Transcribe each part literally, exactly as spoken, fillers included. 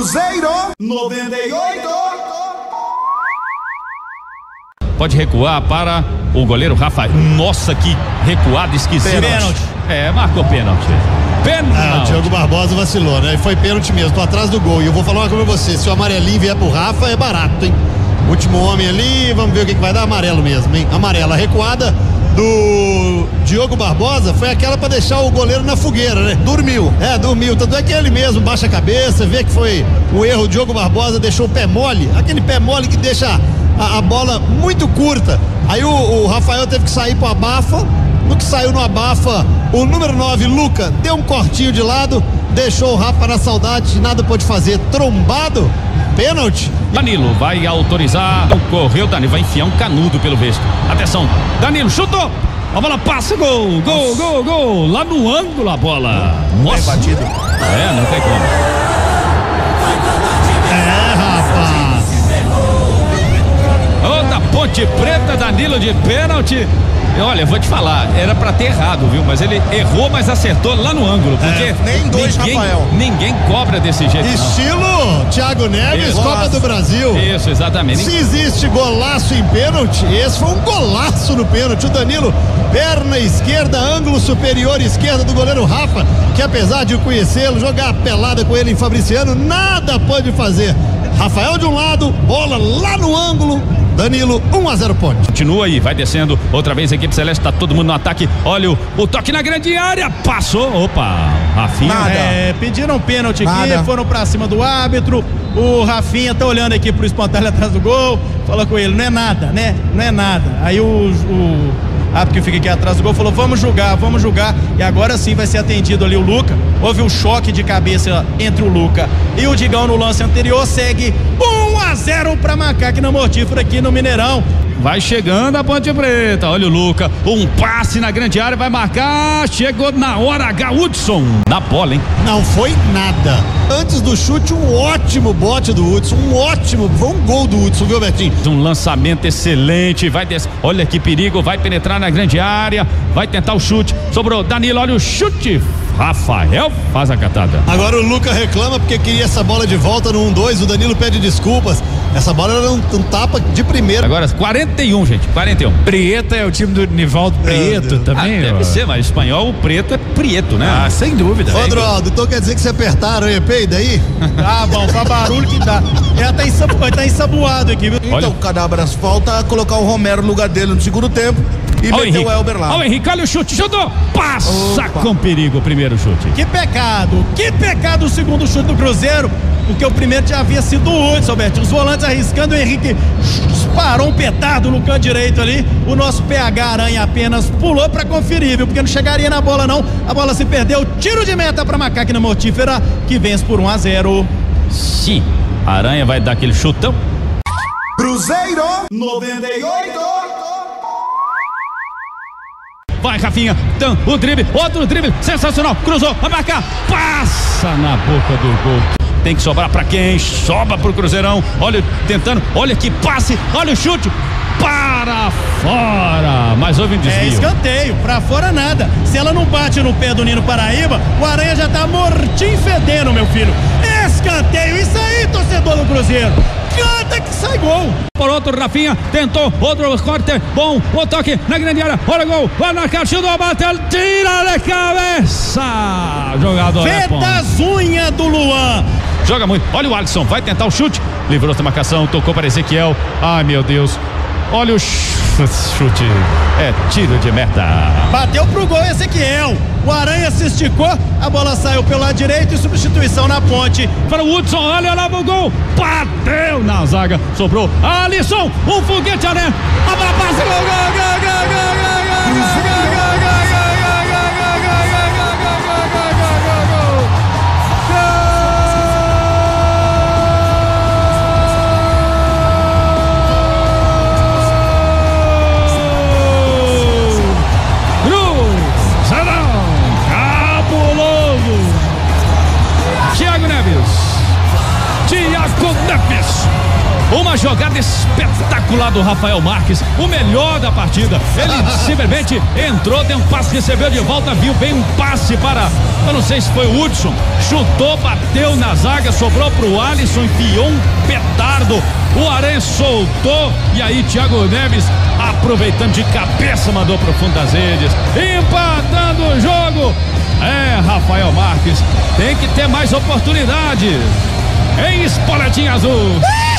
Cruzeiro noventa e oito. Pode recuar para o goleiro Rafael. Nossa, que recuada esquisita. Pênalti. É, marcou pênalti. Pênalti. Ah, o Diogo Barbosa vacilou, né? E foi pênalti mesmo, tô atrás do gol. E eu vou falar uma coisa pra você: se o amarelinho vier pro Rafa, é barato, hein? Último homem ali, vamos ver o que, que vai dar. Amarelo mesmo, hein? Amarela. A recuada do Diogo Barbosa foi aquela pra deixar o goleiro na fogueira, né? Dormiu. É, dormiu. Tanto é que ele mesmo baixa a cabeça, vê que foi o erro. O Diogo Barbosa deixou o pé mole, aquele pé mole que deixa a, a bola muito curta. Aí o, o Rafael teve que sair pro abafa. No que saiu no abafa, o número nove, Luca, deu um cortinho de lado, deixou o Rafa na saudade, nada pôde fazer. Trombado, pênalti. Danilo vai autorizar. Correu, Danilo vai enfiar um canudo pelo vesto. Atenção, Danilo chutou. A bola passa, gol, gol, gol, gol. Lá no ângulo a bola. Nossa. Bem batido. É, não tem como. É, rapaz. Outra Ponte Preta, Danilo de pênalti. Olha, vou te falar, era pra ter errado, viu? Mas ele errou, mas acertou lá no ângulo. Porque é, nem dois, ninguém, Rafael. Ninguém cobra desse jeito. Estilo não. Thiago Neves, Isso. Copa do Brasil. Isso, exatamente. Se existe golaço em pênalti, esse foi um golaço no pênalti. O Danilo, perna esquerda, ângulo superior esquerda do goleiro Rafa, que apesar de conhecê-lo, jogar a pelada com ele em Fabriciano, nada pode fazer. Rafael de um lado, bola lá no ângulo. Danilo, um a zero Ponte. Continua aí, vai descendo outra vez a equipe celeste, tá todo mundo no ataque. Olha o, o toque na grande área, passou. Opa, Rafinha. Nada. É, pediram um pênalti aqui, Nada. foram pra cima do árbitro. O Rafinha tá olhando aqui pro espantalho atrás do gol, fala com ele, não é nada, né? Não é nada. Aí o, o árbitro que fica aqui atrás do gol falou, vamos julgar, vamos julgar. E agora sim vai ser atendido ali o Luca. Houve um choque de cabeça entre o Luca e o Digão no lance anterior. Segue um a zero pra Macaco na Mortífera aqui no Mineirão. Vai chegando a Ponte Preta, olha o Luca, um passe na grande área, vai marcar, chegou na hora H, Hudson, na bola, hein? Não foi nada. Antes do chute, um ótimo bote do Hudson, um ótimo, foi um gol do Hudson, viu, Betinho? Um lançamento excelente, vai des... olha que perigo, vai penetrar na grande área, vai tentar o chute, sobrou Danilo, olha o chute, Rafael faz a catada. Agora o Luca reclama porque queria essa bola de volta no um dois, o Danilo pede desculpas. Essa bola era um, um tapa de primeira. Agora quarenta e um, gente, quarenta e um. Prieta é o time do Nivaldo Prieto também? Ah, deve ó. ser, mas espanhol, o preto é Prieto, né? Ah, sem dúvida. Ô, Droaldo, então quer dizer que você apertaram aí, peida aí? Tá bom, pra barulho que dá. Ela tá, ensabu... tá ensaboado aqui, viu? Olha. Então, Cadabras, falta colocar o Romero no lugar dele no segundo tempo e Olha o meter Henrique, o Elber lá. olha o Henrique, olha o chute, chutou, passa Opa. com perigo o primeiro chute. Que pecado, que pecado o segundo chute do Cruzeiro, porque o primeiro já havia sido o Hudson, Alberto. Os volantes arriscando, o Henrique disparou um petardo no canto direito ali. O nosso P H Aranha apenas pulou pra conferir, viu? Porque não chegaria na bola não. A bola se perdeu, tiro de meta pra Macaco na Mortífera, que vence por um a zero. Sim, Aranha vai dar aquele chutão. Cruzeiro noventa e oito. Vai, Rafinha, então, o drible, outro drible, sensacional, cruzou, vai marcar, passa na boca do gol. Tem que sobrar pra quem? Sobra pro Cruzeirão, olha, tentando, olha que passe, olha o chute, para fora, mas houve um É desvio. escanteio, pra fora nada. Se ela não bate no pé do Nino Paraíba, o Aranha já tá mortinho fedendo, meu filho. Escanteio, isso aí, torcedor do Cruzeiro. Canta que sai gol. Por outro, Rafinha tentou, outro corte, bom, o toque na grande área, olha o gol, vai marcar, chutou, bateu, tira de cabeça, jogador é bom. Feta as unhas do Luan. Joga muito, olha o Alisson, vai tentar o chute, livrou da marcação, tocou para Ezequiel, ai meu Deus, olha o chute, é tiro de meta. Bateu pro gol Ezequiel. O Aranha se esticou, a bola saiu pelo lado direito e substituição na ponte. Para o Hudson, olha lá o gol, bateu na zaga, sobrou Alisson, um foguete Aranha, a bola passa, gol, gol, gol, gol, gol, gol, gol, gol, gol, gol. Thiago Neves, uma jogada espetacular do Rafael Marques, o melhor da partida. Ele simplesmente entrou, deu um passe, recebeu de volta, viu bem um passe para, eu não sei se foi o Hudson, chutou, bateu na zaga, sobrou pro Alisson, enfiou um petardo. O Aranha soltou e aí Thiago Neves, aproveitando de cabeça, mandou pro fundo das redes, empatando o jogo. É, Rafael Marques tem que ter mais oportunidades em Espoletinha Azul.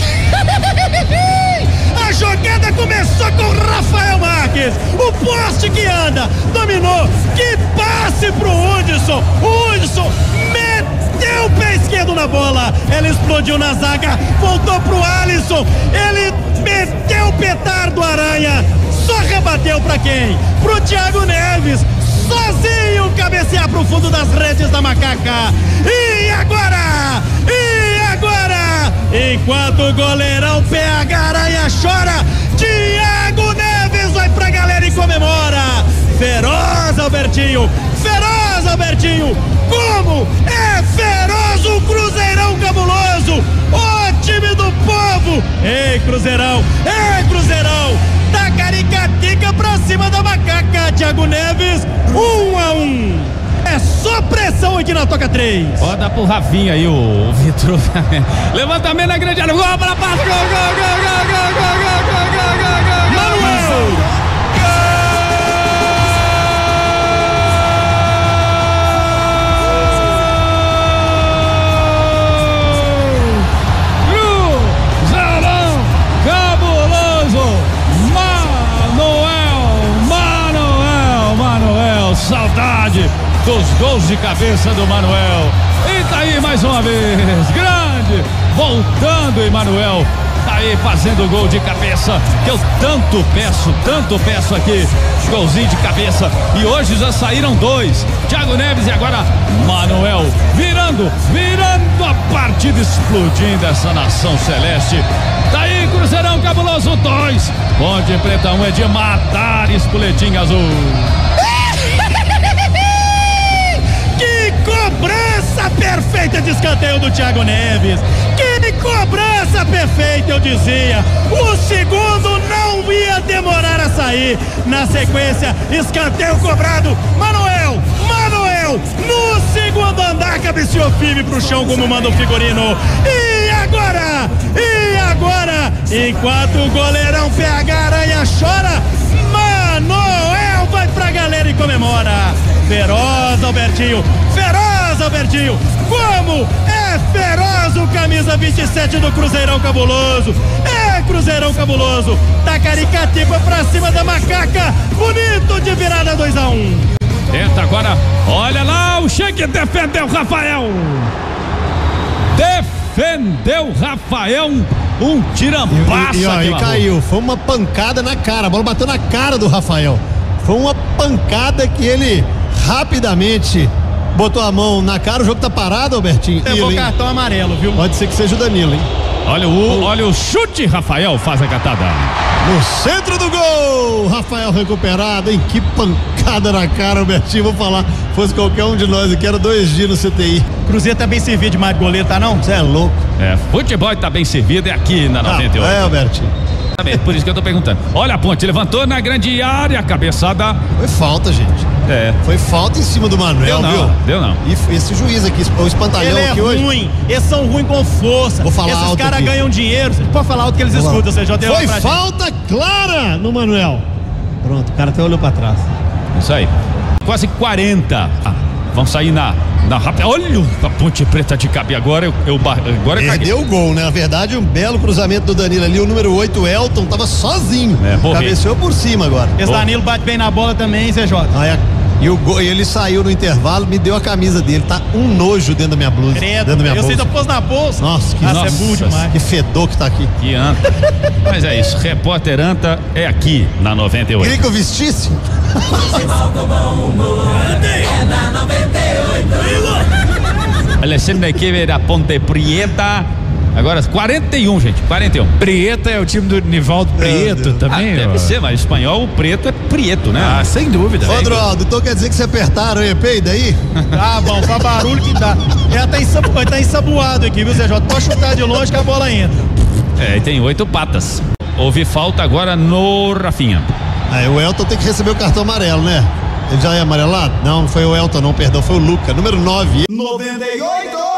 A jogada começou com o Rafael Marques, o poste que anda, dominou, que passe pro Hudson, o Hudson meteu o pé esquerdo na bola, ela explodiu na zaga, voltou pro Alisson, ele meteu o petardo Aranha, só rebateu pra quem? Pro Thiago Neves, sozinho cabecear pro fundo das redes da Macaca. E agora? E agora? Enquanto o goleirão pega a Aranha, chora, Thiago Neves vai pra galera e comemora. Feroz Albertinho, feroz Albertinho, como é feroz o Cruzeirão cabuloso, o time do povo. Ei, Cruzeirão, ei, Cruzeirão, da Caricatica pra cima da Macaca. Thiago Neves, um a um. É só pressão aqui na Toca três. Roda pro Rafinha aí, o Vitor. Levantamento na grande área. Gol para passe. Gol, gol, gol, gol, gol, gol, gol, gol, gol, gol. Manuel. Cruzeirão cabuloso. Manuel, Manuel, Manuel. Saudade dos gols de cabeça do Manuel. E tá aí mais uma vez, grande, voltando Emanuel, tá aí fazendo gol de cabeça, que eu tanto peço, tanto peço aqui, golzinho de cabeça, e hoje já saíram dois, Thiago Neves e agora Manuel, virando, virando a partida, explodindo essa nação celeste. Tá aí Cruzeirão cabuloso dois, Ponte Preta um, é de matar Espoletinha Azul. Cobrança perfeita de escanteio do Thiago Neves. Que cobrança perfeita, eu dizia. O segundo não ia demorar a sair. Na sequência, escanteio cobrado. Manuel, Manuel, no segundo andar, cabeceou firme pro chão, como manda o figurino. E agora? E agora? Enquanto o goleirão pega a Aranha, chora, Manuel vai pra galera e comemora. Feroz Albertinho, feroz Albertinho, como é feroz o camisa vinte e sete do Cruzeirão cabuloso. É Cruzeirão cabuloso, da Caricatica pra cima da Macaca, bonito de virada dois a um. Tenta agora, olha lá, o Sheik defendeu o Rafael. Defendeu o Rafael, um tirambaço. E, e, ó, e caiu, foi uma pancada na cara, a bola bateu na cara do Rafael. Foi uma pancada que ele rapidamente botou a mão na cara. O jogo tá parado, Albertinho. Levou Ele, cartão amarelo, viu? Pode ser que seja o Danilo, hein? Olha o, olha o chute, Rafael faz a catada. No centro do gol, Rafael recuperado, hein? Que pancada na cara, Albertinho. Vou falar, fosse qualquer um de nós aqui, era dois dias no C T I. Cruzeiro tá bem servido demais de goleiro, tá não? Você é louco. É, futebol tá bem servido, é aqui na noventa e oito. Ah, é, Albertinho. Por isso que eu tô perguntando. Olha a Ponte, levantou na grande área, cabeçada. Foi falta, gente. É. Foi falta em cima do Manuel, deu não, viu? Deu não. E esse juiz aqui, o espantalhão Ele é aqui ruim, hoje. eles são ruins com força. Vou falar Esses alto caras aqui. ganham dinheiro. Você pode falar alto que eles Vamos lá. escutam, você já deu Foi pra gente. falta clara no Manuel. Pronto, o cara até olhou pra trás. Isso aí. Quase quarenta. Ah, vão sair na, na rápida. Olha a Ponte Preta de cabe agora. Eu, eu, agora eu Perdeu o gol, né? Na verdade, um belo cruzamento do Danilo ali. O número oito, Elton, tava sozinho. É, morri. Cabeceou por cima agora. Esse Danilo bate bem na bola também, Zé Jota. Aí, e, o gol, e ele saiu no intervalo, me deu a camisa dele. Tá um nojo dentro da minha blusa. Credo, dentro da minha eu sei, bolsa. eu pôs na bolsa. Nossa, que, Nossa, nossa, é burro demais. que fedor que tá aqui. Que anta. Mas é isso, repórter Anta é aqui na noventa e oito. Queria que eu vestisse? É na noventa e oito. Alessandro da equipe da Ponte Preta. Agora quarenta e um, gente, quarenta e um. Prieta é o time do Nivaldo Prieto Deus. também. Ah, deve ó. ser, mas espanhol, o preto é Prieto, né? Ah, sem dúvida. Ô, Adroaldo, então quer dizer que você apertaram o E P daí? Tá bom, faz barulho que dá. Ele tá, ensabu, tá ensaboado aqui, viu, Zé Jota? Pode chutar de longe que a bola entra. É, e tem oito patas. Houve falta agora no Rafinha. Aí o Elton tem que receber o cartão amarelo, né? Ele já é amarelado? Não, não foi o Elton não, perdão, foi o Luca, número nove. noventa e oito.